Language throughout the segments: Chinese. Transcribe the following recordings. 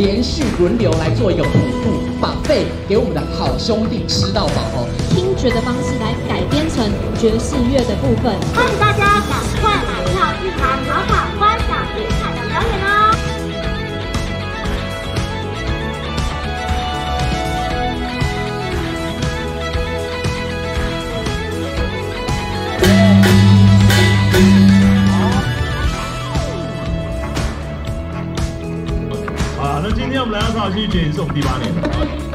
连续轮流来做一个普渡，把费给我们的好兄弟吃到饱哦。 听觉的方式来改编成爵士乐的部分， 欢迎大家赶快买票进场考考观赏精彩的表演哦！ 那今天我们来到草戏剧节是我们第8年。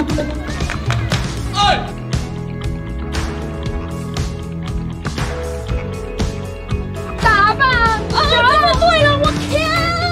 打吧！对了，我天！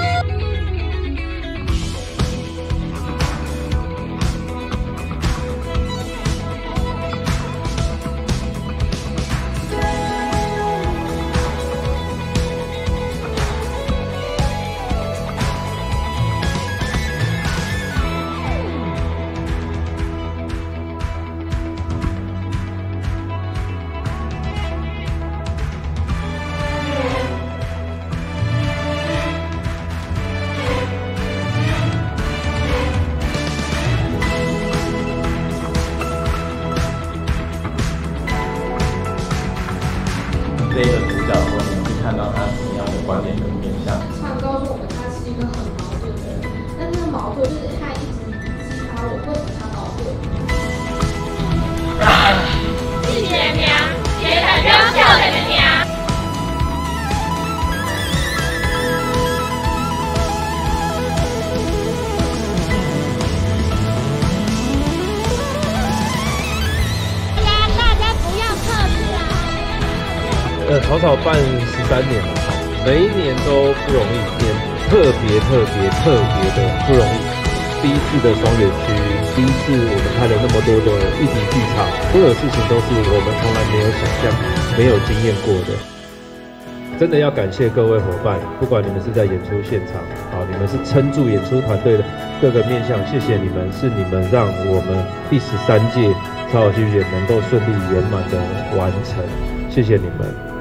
这个主角说，你去看到他什么样的观点跟面向？ 唱告诉我们，他是一个很矛盾的人，但那个矛盾就是他一直激发我，为什么他矛盾？ 谢谢娘，谢谢优秀的娘。 草草办13年了，每一年都不容易，也特别的不容易。第一次的双园区，第一次我们开了那么多的一体剧场，所有事情都是我们从来没有想象、没有经验过的。真的要感谢各位伙伴，不管你们是在演出现场，你们是撑住演出团队的各个面向，谢谢你们，是你们让我们第13届草草戏剧节能够顺利圆满的完成，谢谢你们。